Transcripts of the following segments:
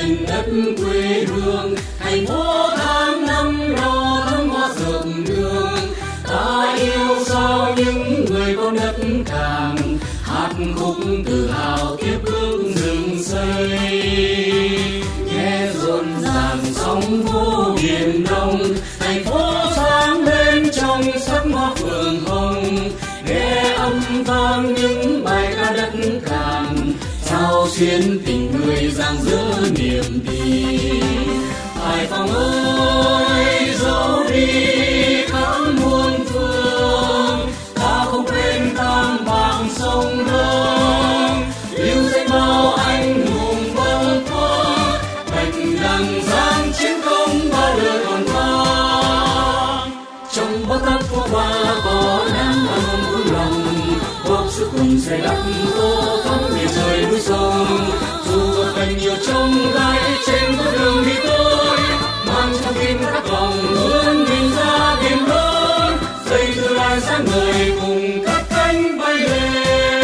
miền đất quê hương, thành phố tháng năm lo thắm hoa rợm đường. Ta yêu sao những người con đất Cảng, hát khúc tự hào tiếp bước rừng xây. Nghe rộn ràng sóng vô biển đông, thành phố sáng lên trong sắc hoa phượng hồng. Nghe âm vang những bài ca đất Cảng, sao xuyến tình người rạng rỡ niềm tin. Hải Phòng ơi dẫu đi khắp muôn phương, ta không quên Tam Bạc sông Hương. Lưu danh bao anh hùng bất khuất, bạch đằng giang chiến công bao đời còn vang. Trong bao tác phố hoa có nắng và hồng vững lòng, góp sức cùng xây đắp tô thắm miền trời núi sông. Dù gặp cảnh nhiều trông gai trên con đường đi tôi, mang trong tim khát vọng vươn mình ra biển lớn, xây tương lai sáng ngời cùng các cánh bay lên.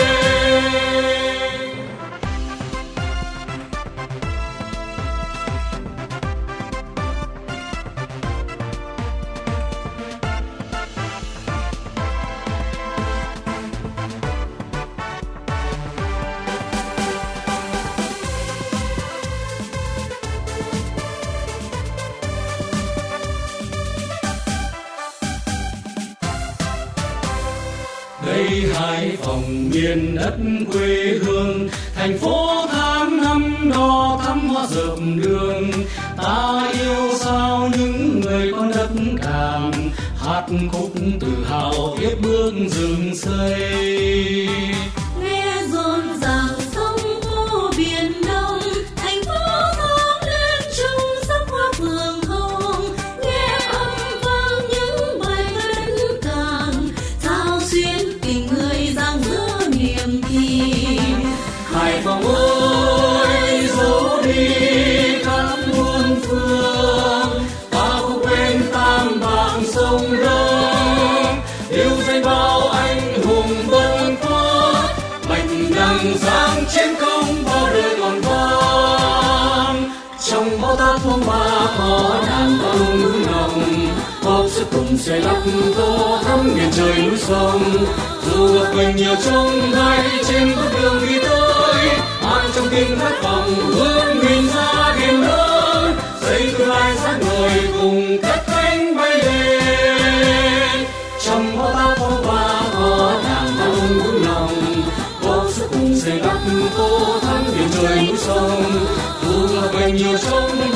Đây Hải Phòng miền đất quê hương, thành phố tháng năm đo thắm hoa rợm đường. Ta yêu sao những người con đất Cảng, hát khúc tự hào tiếp bước rừng xây. Nghe rộn ràng sóng vô biển đông, thành phố sáng lên trong sắc hoa phượng hồng. Nghe âm vang những bài ca đất Cảng, sao xuyến tình người rạng rỡ niềm tin. Hải Phòng ơi dẫu đi khắp muôn phương, ta không quên Tam Bạc sông Hương. Lưu danh bao anh hùng bất khuất, bạch đằng giang chiến công bao đời còn vang. Trong bao tác phong ba có đàn bao núi nồng, góp sức cùng xây lắp tô thắm miền trời núi sông. Dù gặp mình nhiều trông gai trên bước đường đi tới, mang trong tim khát vọng vươn mình ra biển lớn, xây tương lai sáng ngời cùng cất cánh bay lên. Trong bao tác phong ba có đàn bao núi nồng, góp sức cùng xây lắp tô thắm miền trời núi sông. Dù gặp mình nhiều trông